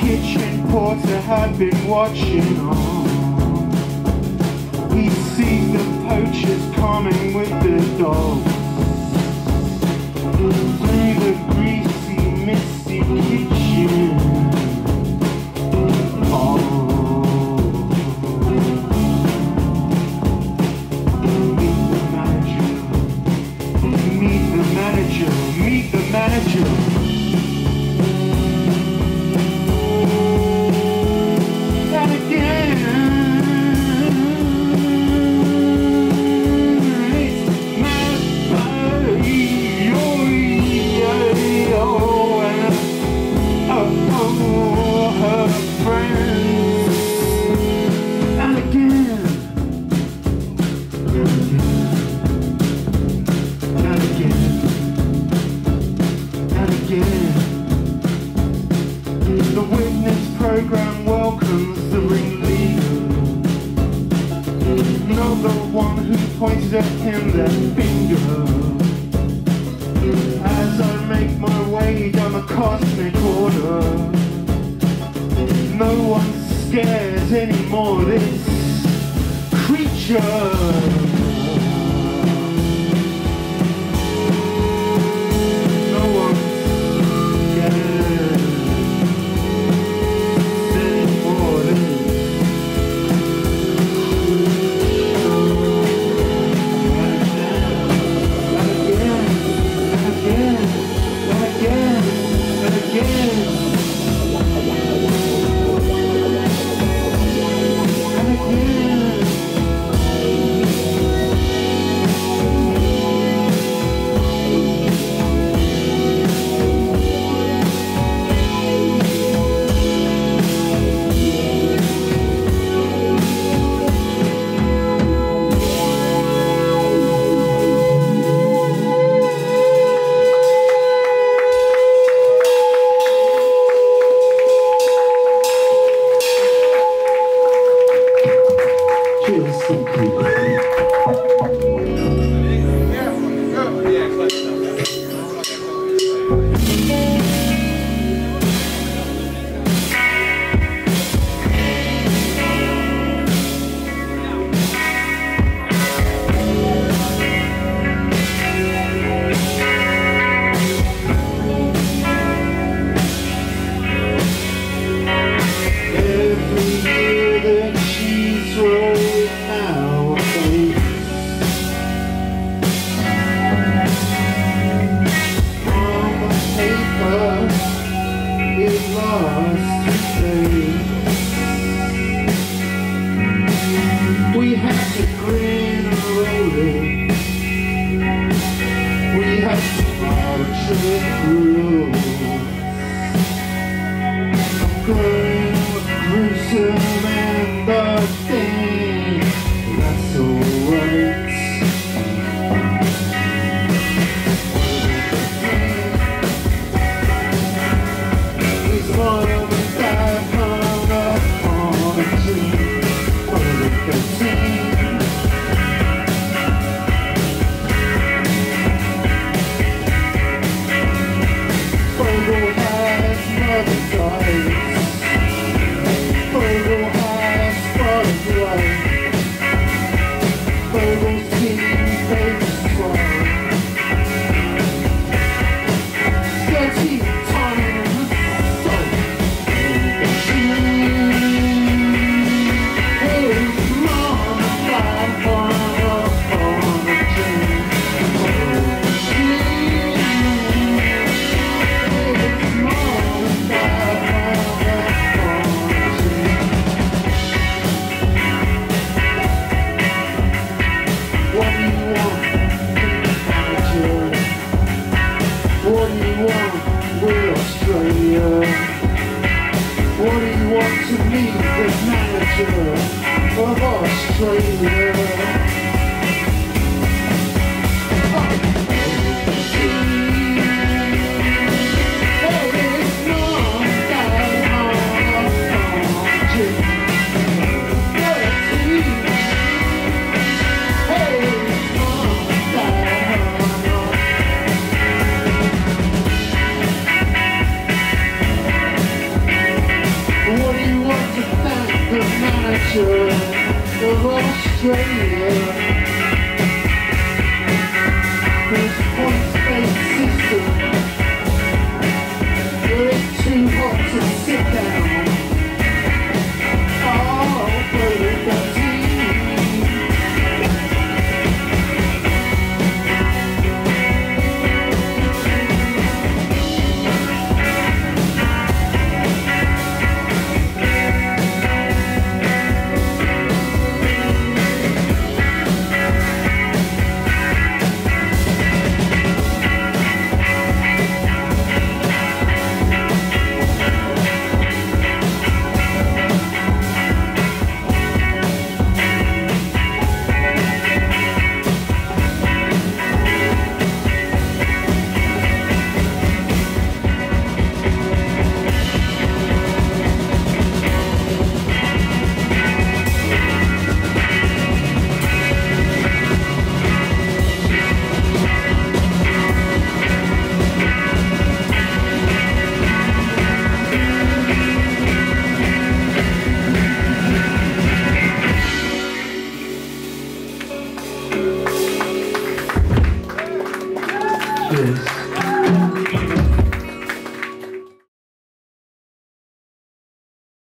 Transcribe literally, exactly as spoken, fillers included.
kitchen porter had been watching on. He sees the poachers coming with their dogs through the greasy, misty kitchen. Oh, meet the manager, meet the manager, meet the manager. The witness program welcomes the ringleader, not the one who pointed at him their finger. As I make my way down the cosmic order, no one scares anymore this creature. We have to grin and roll it. We have to follow trick rules. I'm going gruesome and the thing, that's alright. It's one of the bad hung up on a tree. Fogel has mother dies. Fogel has spotted light. Fogel's team faces fire. Dirty time and salt. What do you want to meet the manager of Australia? picture of Australia. This point-based system, where it's too hot to sit down. Oh, but it does this.